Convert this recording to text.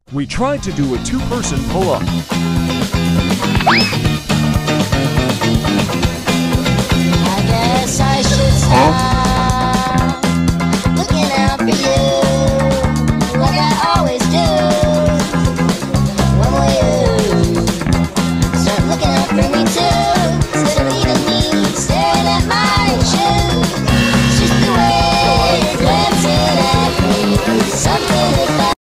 We tried to do a two-person pull-up. I guess I should stop.